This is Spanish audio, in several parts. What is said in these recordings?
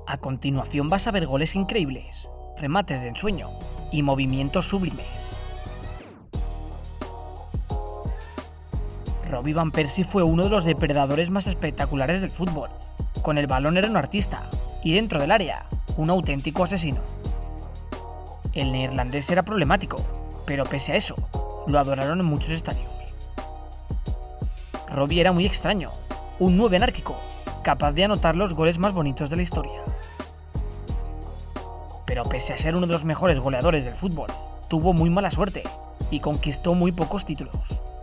A continuación vas a ver goles increíbles, remates de ensueño y movimientos sublimes. Robby Van Persie fue uno de los depredadores más espectaculares del fútbol. Con el balón era un artista y dentro del área, un auténtico asesino. El neerlandés era problemático, pero pese a eso, lo adoraron en muchos estadios. Robby era muy extraño, un 9 anárquico, capaz de anotar los goles más bonitos de la historia. Pero pese a ser uno de los mejores goleadores del fútbol, tuvo muy mala suerte y conquistó muy pocos títulos.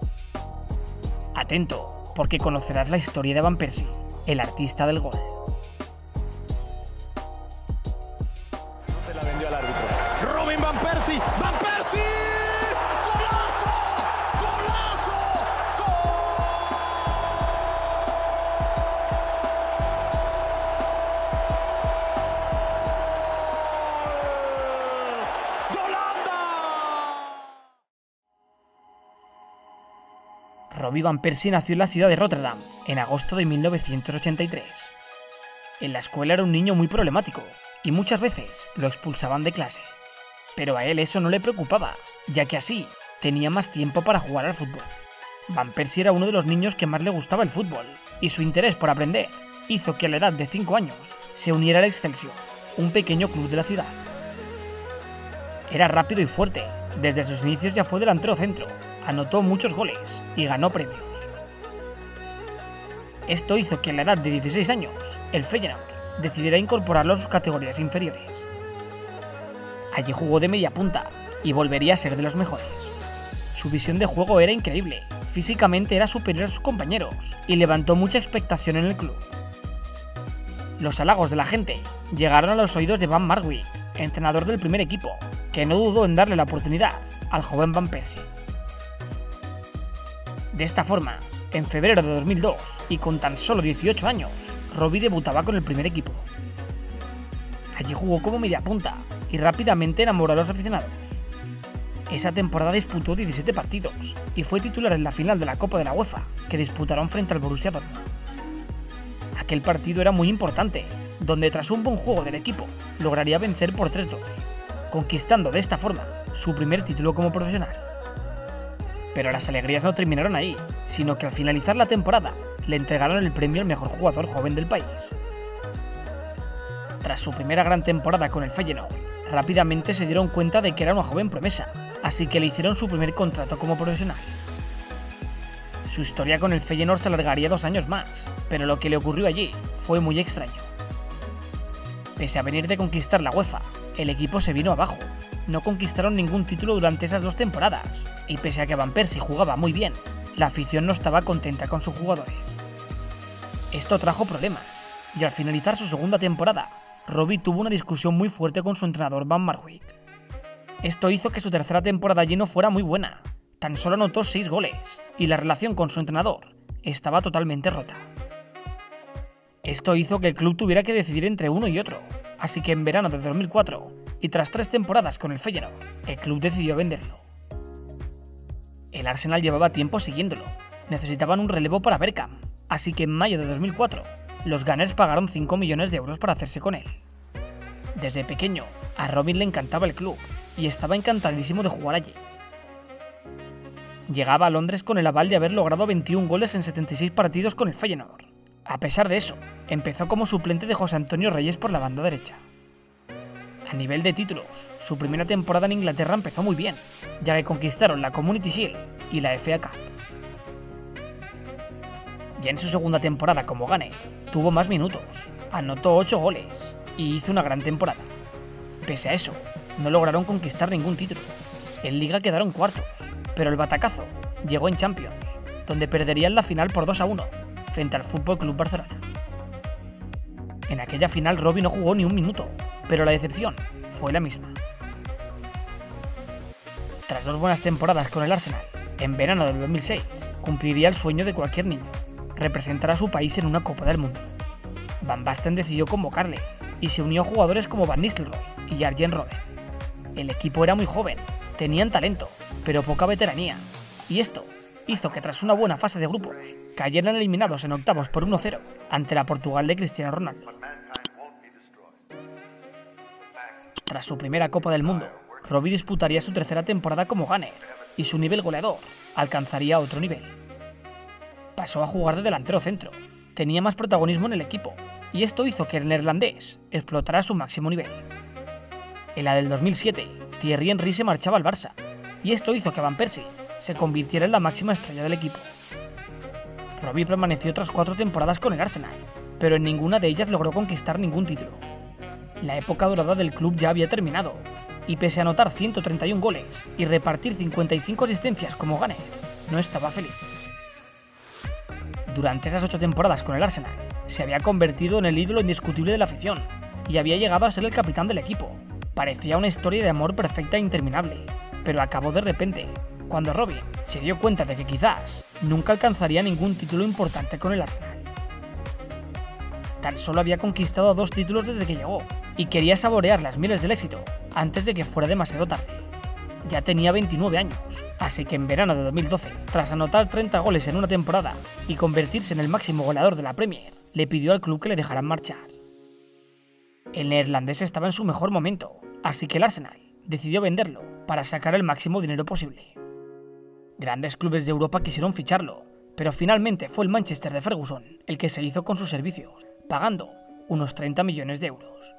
Atento, porque conocerás la historia de Van Persie, el artista del gol. Se la vendió al árbitro. Robin Van Persie, Van Persie, golazo, golazo, gol de Holanda. Robby Van Persie nació en la ciudad de Rotterdam en agosto de 1983. En la escuela era un niño muy problemático y muchas veces lo expulsaban de clase. Pero a él eso no le preocupaba, ya que así tenía más tiempo para jugar al fútbol. Van Persie era uno de los niños que más le gustaba el fútbol, y su interés por aprender hizo que a la edad de 5 años se uniera al Excelsior, un pequeño club de la ciudad. Era rápido y fuerte, desde sus inicios ya fue delantero centro, anotó muchos goles y ganó premios. Esto hizo que a la edad de 16 años, el Feyenoord decidiera incorporarlo a sus categorías inferiores. Allí jugó de media punta y volvería a ser de los mejores. Su visión de juego era increíble, físicamente era superior a sus compañeros y levantó mucha expectación en el club. Los halagos de la gente llegaron a los oídos de Van Marwijk, entrenador del primer equipo, que no dudó en darle la oportunidad al joven Van Persie. De esta forma, en febrero de 2002, y con tan solo 18 años, Robby debutaba con el primer equipo. Allí jugó como mediapunta y rápidamente enamoró a los aficionados. Esa temporada disputó 17 partidos y fue titular en la final de la Copa de la UEFA, que disputaron frente al Borussia Dortmund. Aquel partido era muy importante, donde tras un buen juego del equipo, lograría vencer por 3-2, conquistando de esta forma su primer título como profesional. Pero las alegrías no terminaron ahí, sino que al finalizar la temporada le entregaron el premio al mejor jugador joven del país. Tras su primera gran temporada con el Feyenoord, rápidamente se dieron cuenta de que era una joven promesa, así que le hicieron su primer contrato como profesional. Su historia con el Feyenoord se alargaría 2 años más, pero lo que le ocurrió allí fue muy extraño. Pese a venir de conquistar la UEFA, el equipo se vino abajo. No conquistaron ningún título durante esas 2 temporadas, y pese a que Van Persie jugaba muy bien, la afición no estaba contenta con sus jugadores. Esto trajo problemas, y al finalizar su segunda temporada, Robby tuvo una discusión muy fuerte con su entrenador Van Marwijk. Esto hizo que su tercera temporada allí no fuera muy buena, tan solo anotó 6 goles, y la relación con su entrenador estaba totalmente rota. Esto hizo que el club tuviera que decidir entre uno y otro, así que en verano de 2004, y tras 3 temporadas con el Feyenoord, el club decidió venderlo. El Arsenal llevaba tiempo siguiéndolo, necesitaban un relevo para Bergkamp, así que en mayo de 2004, los Gunners pagaron 5 millones de euros para hacerse con él. Desde pequeño, a Robin le encantaba el club, y estaba encantadísimo de jugar allí. Llegaba a Londres con el aval de haber logrado 21 goles en 76 partidos con el Feyenoord. A pesar de eso, empezó como suplente de José Antonio Reyes por la banda derecha. A nivel de títulos, su primera temporada en Inglaterra empezó muy bien, ya que conquistaron la Community Shield y la FA Cup. Ya en su segunda temporada como Gunner, tuvo más minutos, anotó 8 goles y hizo una gran temporada. Pese a eso, no lograron conquistar ningún título. En Liga quedaron cuartos, pero el batacazo llegó en Champions, donde perderían la final por 2-1 frente al FC Barcelona. En aquella final Robby no jugó ni un minuto, pero la decepción fue la misma. Tras 2 buenas temporadas con el Arsenal, en verano del 2006 cumpliría el sueño de cualquier niño, representar a su país en una Copa del Mundo. Van Basten decidió convocarle y se unió a jugadores como Van Nistelrooy y Arjen Robben. El equipo era muy joven, tenían talento, pero poca veteranía, y esto hizo que tras una buena fase de grupos cayeran eliminados en octavos por 1-0 ante la Portugal de Cristiano Ronaldo. Tras su primera Copa del Mundo, Robbie disputaría su tercera temporada como gunner y su nivel goleador alcanzaría otro nivel. Pasó a jugar de delantero centro, tenía más protagonismo en el equipo y esto hizo que el neerlandés explotara a su máximo nivel. En la del 2007, Thierry Henry se marchaba al Barça y esto hizo que Van Persie se convirtiera en la máxima estrella del equipo. Robbie permaneció otras 4 temporadas con el Arsenal, pero en ninguna de ellas logró conquistar ningún título. La época dorada del club ya había terminado, y pese a anotar 131 goles y repartir 55 asistencias como gunner, no estaba feliz. Durante esas 8 temporadas con el Arsenal, se había convertido en el ídolo indiscutible de la afición, y había llegado a ser el capitán del equipo. Parecía una historia de amor perfecta e interminable, pero acabó de repente, cuando Robbie se dio cuenta de que quizás nunca alcanzaría ningún título importante con el Arsenal. Tan solo había conquistado 2 títulos desde que llegó, y quería saborear las mieles del éxito antes de que fuera demasiado tarde. Ya tenía 29 años, así que en verano de 2012, tras anotar 30 goles en una temporada y convertirse en el máximo goleador de la Premier, le pidió al club que le dejaran marchar. El neerlandés estaba en su mejor momento, así que el Arsenal decidió venderlo para sacar el máximo dinero posible. Grandes clubes de Europa quisieron ficharlo, pero finalmente fue el Manchester de Ferguson el que se hizo con sus servicios, pagando unos 30 millones de euros.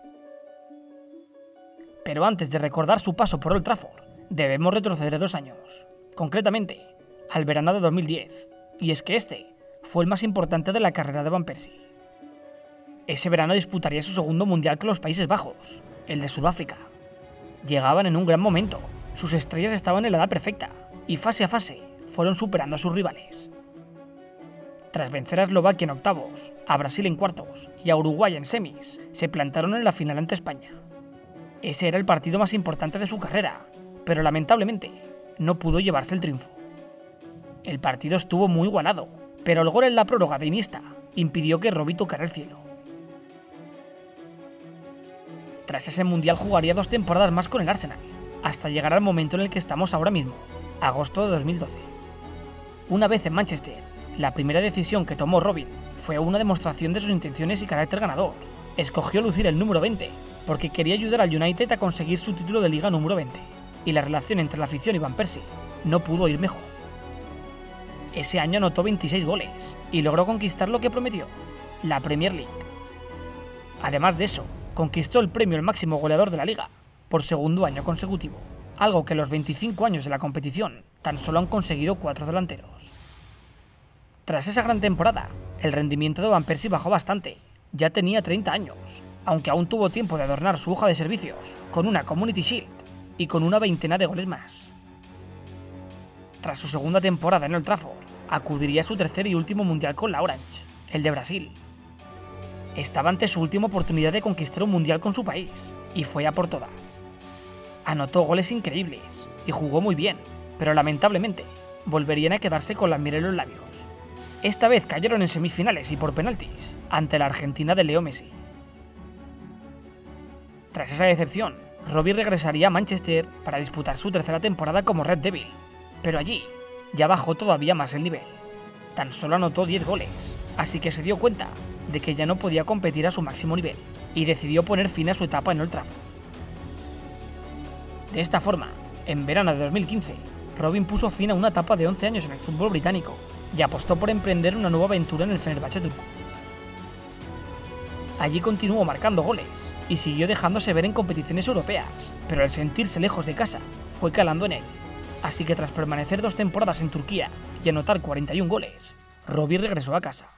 Pero antes de recordar su paso por Old Trafford, debemos retroceder 2 años, concretamente al verano de 2010, y es que este fue el más importante de la carrera de Van Persie. Ese verano disputaría su segundo mundial con los Países Bajos, el de Sudáfrica. Llegaban en un gran momento, sus estrellas estaban en la edad perfecta, y fase a fase fueron superando a sus rivales. Tras vencer a Eslovaquia en octavos, a Brasil en cuartos y a Uruguay en semis, se plantaron en la final ante España. Ese era el partido más importante de su carrera, pero lamentablemente no pudo llevarse el triunfo. El partido estuvo muy igualado, pero el gol en la prórroga de Iniesta impidió que Robbie tocara el cielo. Tras ese mundial jugaría 2 temporadas más con el Arsenal, hasta llegar al momento en el que estamos ahora mismo, agosto de 2012. Una vez en Manchester, la primera decisión que tomó Robbie fue una demostración de sus intenciones y carácter ganador. Escogió lucir el número 20 porque quería ayudar al United a conseguir su título de liga número 20, y la relación entre la afición y Van Persie no pudo ir mejor. Ese año anotó 26 goles y logró conquistar lo que prometió, la Premier League. Además de eso, conquistó el premio al máximo goleador de la liga por segundo año consecutivo, algo que en los 25 años de la competición tan solo han conseguido 4 delanteros. Tras esa gran temporada, el rendimiento de Van Persie bajó bastante, ya tenía 30 años, aunque aún tuvo tiempo de adornar su hoja de servicios con una Community Shield y con una veintena de goles más. Tras su segunda temporada en Old Trafford, acudiría a su tercer y último mundial con la Orange, el de Brasil. Estaba ante su última oportunidad de conquistar un mundial con su país, y fue a por todas. Anotó goles increíbles y jugó muy bien, pero lamentablemente volverían a quedarse con la miel en los labios. Esta vez cayeron en semifinales y por penaltis ante la Argentina de Leo Messi. Tras esa decepción, Robbie regresaría a Manchester para disputar su tercera temporada como Red Devil, pero allí ya bajó todavía más el nivel. Tan solo anotó 10 goles, así que se dio cuenta de que ya no podía competir a su máximo nivel y decidió poner fin a su etapa en Old Trafford. De esta forma, en verano de 2015, Robin puso fin a una etapa de 11 años en el fútbol británico y apostó por emprender una nueva aventura en el Fenerbahce turco. Allí continuó marcando goles y siguió dejándose ver en competiciones europeas, pero al sentirse lejos de casa, fue calando en él. Así que tras permanecer 2 temporadas en Turquía y anotar 41 goles, Robbie regresó a casa.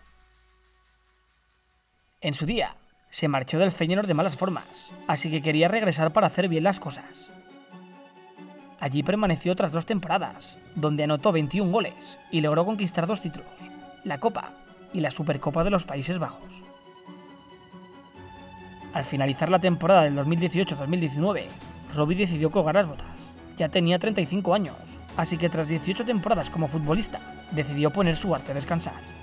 En su día, se marchó del Feyenoord de malas formas, así que quería regresar para hacer bien las cosas. Allí permaneció otras 2 temporadas, donde anotó 21 goles y logró conquistar 2 títulos, la Copa y la Supercopa de los Países Bajos. Al finalizar la temporada del 2018-2019, Robbie decidió colgar las botas. Ya tenía 35 años, así que tras 18 temporadas como futbolista, decidió poner su arte a descansar.